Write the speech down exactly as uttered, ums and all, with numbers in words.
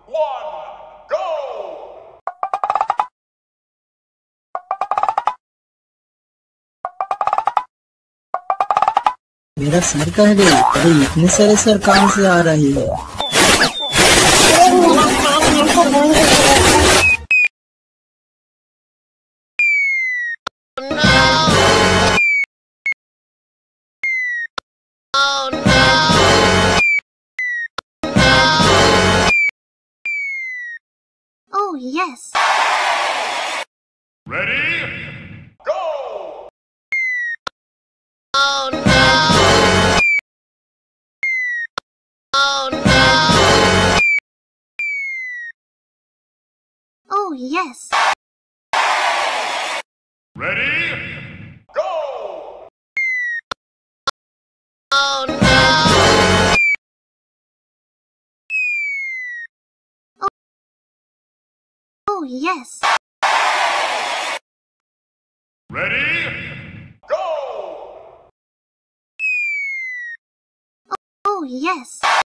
one, go! मेरा sir कह गई। अरे इतने सारे सर कहाँ से आ रही है? Oh, yes. Ready? Go! Oh, no. Oh, no. Oh, yes. Ready? Go! Oh, no. Oh, oh yes. Ready? Go! Oh, yes.